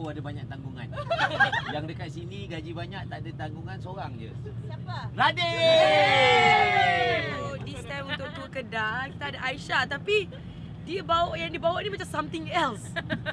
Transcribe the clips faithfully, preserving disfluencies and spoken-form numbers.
Johor ada banyak tanggungan. Yang dekat sini gaji banyak, tak ada tanggungan, seorang je. Siapa? Radin! Oh, this time untuk tour Kedah, kita ada Aisyah. Tapi dia bawa, yang dibawa ni macam something else.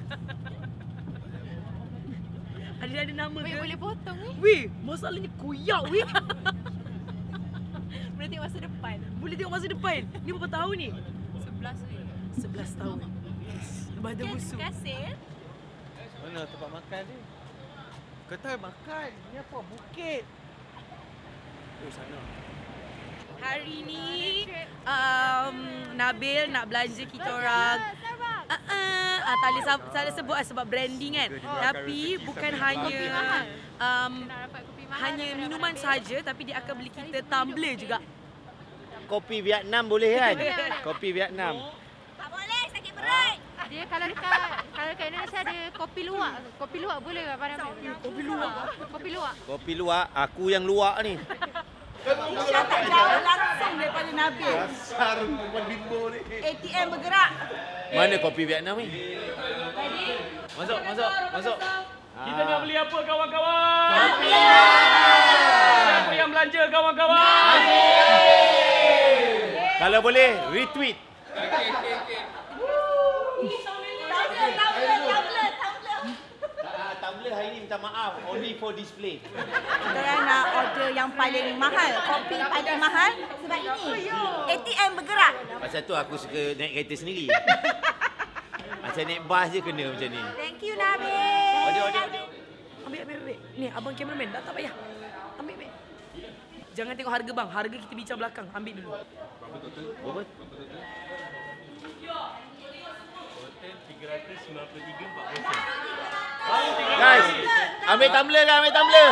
Ada ada nama Weh, ke? boleh potong weh. Weh, masalahnya koyak weh. Boleh tengok masa depan. Boleh tengok masa depan. Ni berapa tahun ni? Sebelas weh. sebelas tahun. Lepas ada musuh. Terima kasih. Mana tempat makan ni? Kata makan. Ni apa? Bukit. Oh, sana. Hari ni um, Nabil nak belanja kita orang. Uh, uh, uh, tak boleh tak boleh sebut lah sebab branding kan. Tapi bukan hanya um, hanya minuman saja, tapi dia akan beli kita tumbler juga. Kopi Vietnam boleh kan? Kopi Vietnam. Tak boleh, sakit perut. Dia kalau dekat kalau dekat Indonesia ada kopi luwak. Kopi luwak boleh ke pada Nabil? Kopi luwak. Kopi luwak. Kopi luwak, aku yang luwak ni. Aisyah tak jauh langsung daripada Nabil. Dasar perempuan bimbo ni. A T M bergerak. Mana kopi Vietnam ni? Masuk, masuk, masuk. Kita nak beli apa kawan-kawan? Kopi! Siapa yang belanja kawan-kawan? Kalau boleh, retweet. Tumbler, tumbler, tumbler, tumbler. Tumbler hari ni minta maaf, only for display. Kita orang nak order yang paling mahal. Kopi paling mahal sebab ini. A T M bergerak. Pasal tu aku suka naik kereta sendiri. Macam naik bas je kena macam ni. Thank you, Nabil. Order, order, order. Ambil, ambil, ambil. Ni abang cameraman, dah tak payah. Ambil, ambil. Jangan tengok harga bang, harga kita bincang belakang. Ambil dulu. Berapa? tiga ratus sembilan puluh tiga empat puluh. Guys, ambil tumbler kan, ambil tumbler.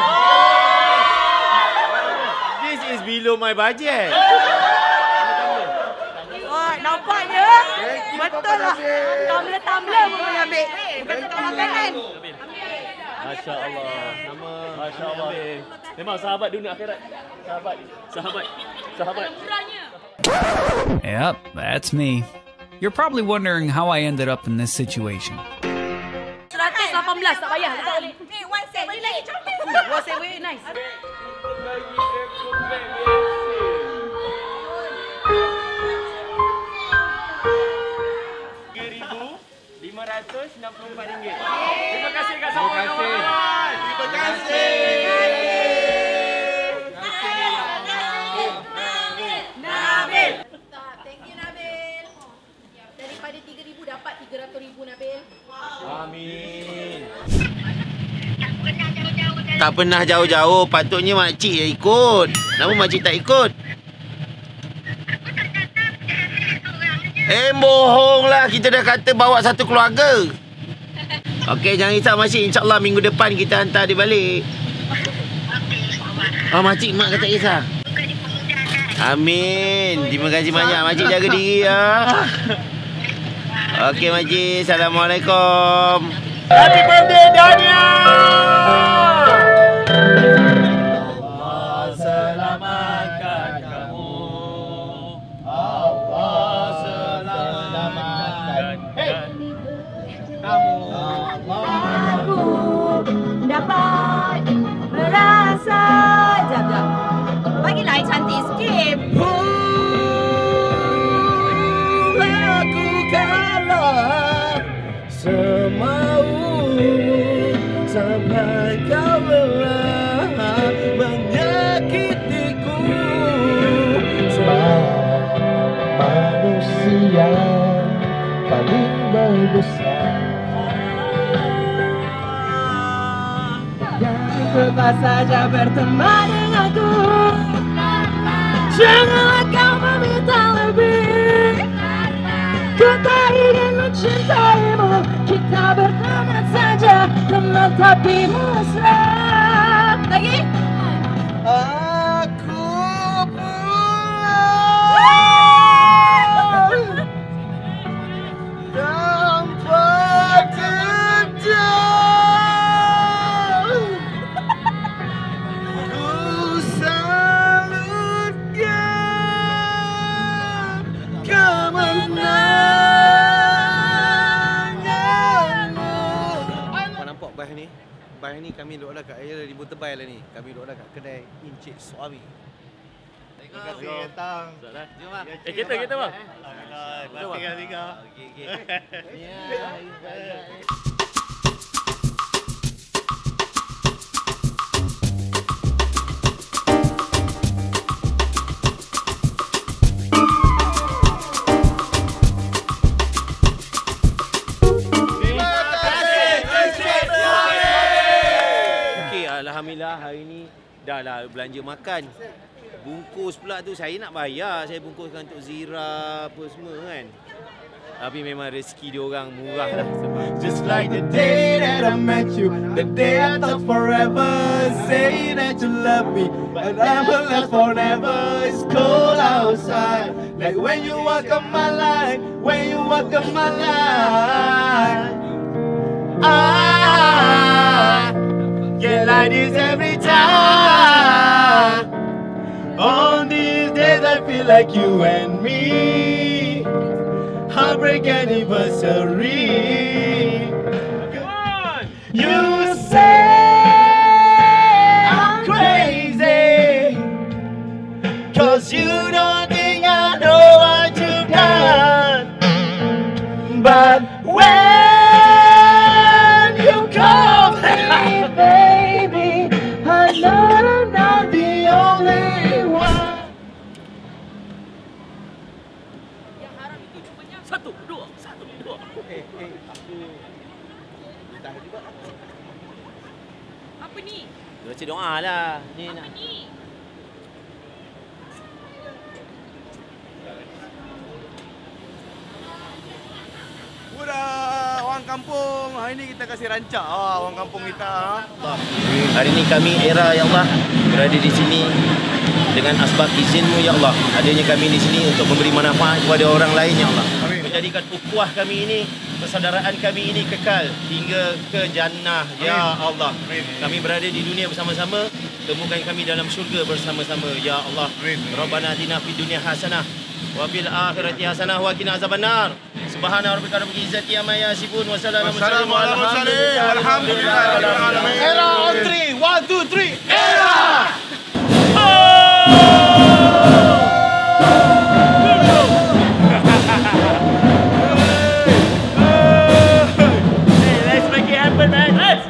This is below my budget. Wah, nampaknya betul lah. Tumbler-tumbler pun boleh ambil. Bukan tempat makanan. Masya Allah. Nama Masya Allah. Memang sahabat dunia akhirat. Sahabat. Sahabat. Sahabat. Yep, that's me. You're probably wondering how I ended up in this situation. seratus lapan belas, tak payah. Letak balik. Ni one seven lagi comel. Wah, saya wait, nice. tiga ribu lima ratus enam puluh empat ringgit. Terima kasih kat semua kawan-kawan. Terima kasih. Nabil. Thank you Nabil. Daripada tiga ribu dapat tiga ratus ribu Nabil. Amin. Tak pernah jauh-jauh, patutnya makcik yang ikut. Kenapa makcik tak ikut? Eh, bohonglah. Kita dah kata bawa satu keluarga. Okey, jangan risau makcik. InsyaAllah minggu depan kita hantar dia balik. Oh, makcik, mak kata risau. Amin. Terima kasih banyak. Makcik jaga diri ya. Okey, makcik. Assalamualaikum. Happy birthday, Dania! Allah selamatkan kamu. Allah selamatkan kamu. Aku dapat merasa. Jap, jap. Bagilah yang cantik sikit. Lakukanlah semaumu sampai kau lelah menyakitiku. Sebab manusia paling berbesar yang bebas saja berteman denganku. Janganlah kau meminta lebih. Ku tak ingin mencintaimu. Kita berteman saja, teman tapi mesra. Lagi? Aku pulang tanpa kejam. Ku salutkan kemenanganmu. Kau nampak bahan ni kami duduk dah kat area Limbun Tebal lah ni. Kami duduk dah kat kedai Encik Suami. Terima kasih datang. Jom bang. Eh kita kita bang. Alhamdulillah. Pasti kan tiga. Okey okey. Ya. Alhamdulillah hari ni dah lah belanja makan. Bungkus pula tu saya nak bayar. Saya bungkuskan untuk Zira apa semua kan. Tapi memang rezeki dia orang murah lah. Just like the day that I met you, the day I thought forever, say that you love me, but I will last forever. It's cold outside, like when you walk on my line, when you walk on my line. I get like this every time. On these days I feel like you and me. Heartbreak anniversary. Come on! You say I'm crazy, cause you don't think I know what you've done. But when you call me baby, I know I'm not the only one. Satu, dua, satu, dua. Eh, eh, aku tak ada juga. Apa ni? Baca doa lah. Ni Apa nak. ni? Udah, orang kampung. Hari ni kita kasih rancak ah, orang kampung kita. Allah. Hari ini kami era ya Allah berada di sini dengan asbab izinmu ya Allah. Adanya kami di sini untuk memberi manfaat kepada orang lain ya Allah. Menjadikan ukhuwah kami ini, persaudaraan kami ini kekal hingga ke jannah ya Allah. Kami berada di dunia bersama-sama, temukan kami dalam syurga bersama-sama ya Allah. Rabbana atina fid dunya hasanah wa fil akhirati hasanah wa qina azabannar. Subhana rabbika rabbil izzati amma yasifun wa salamun alal mursalin walhamdulillahi rabbil alamin. Era on three, one two three. Era. Let's make it happen, man. Let's.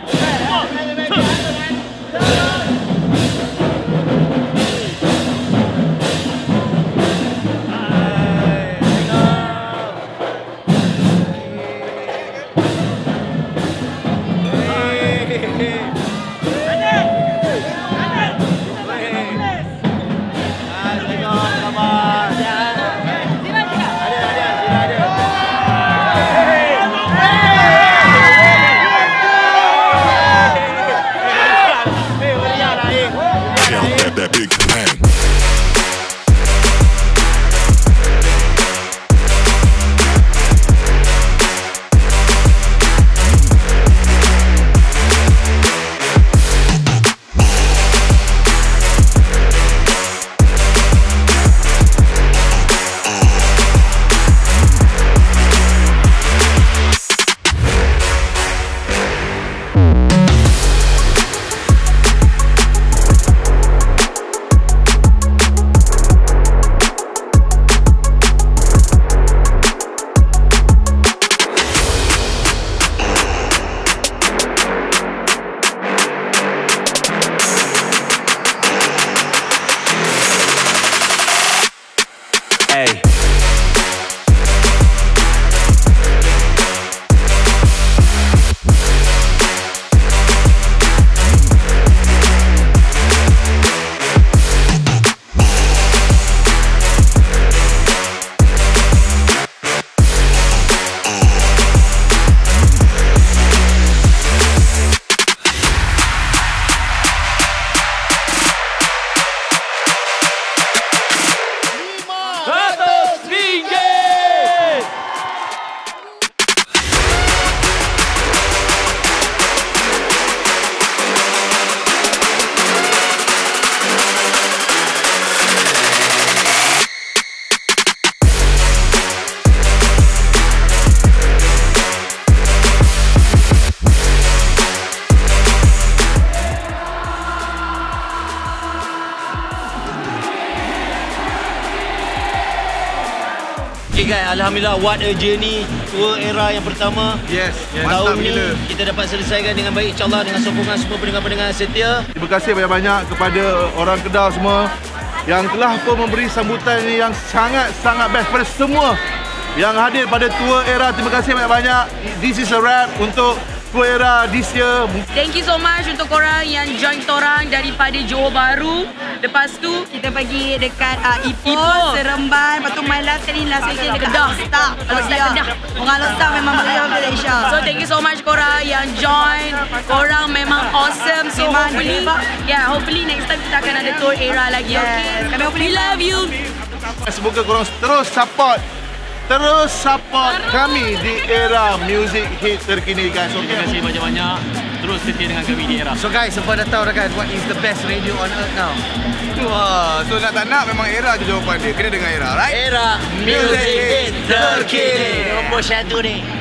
Okay guys, Alhamdulillah, what a journey. Tour era yang pertama. Yes, yes. Tahun Mantap ni gila. kita dapat selesaikan dengan baik, insyaAllah, dengan sokongan semua pendengar-pendengar setia. Terima kasih banyak-banyak kepada orang Kedah semua yang telah pun memberi sambutan yang sangat-sangat best pada semua yang hadir pada tour era. Terima kasih banyak-banyak. This is a wrap untuk tour era this year. Thank you so much untuk korang yang join korang daripada Johor Bahru. Lepas tu Kita pergi dekat uh, Ipoh, Ipoh. Seremban, lepas tu main last kali last weekend dekat Kedah. Lostak. Lostak Kedah. Orang Lostak memang betul betul Malaysia. So thank you so much korang yang join. Korang memang awesome. So Memang hopefully, hebat. yeah, hopefully next time kita akan ada tour era lagi. Yes. Okay. Kami We love you. Semoga korang terus support Terus support kami di era music hit terkini guys. Terima kasih banyak-banyak. Terus setia dengan kami di era. So guys, siapa dah tahu dah kan, what is the best radio on earth now? Wah, so nak tak nak memang era je jawapan dia. Kena dengan era, right? Era music hit terkini. Nombor satu ni.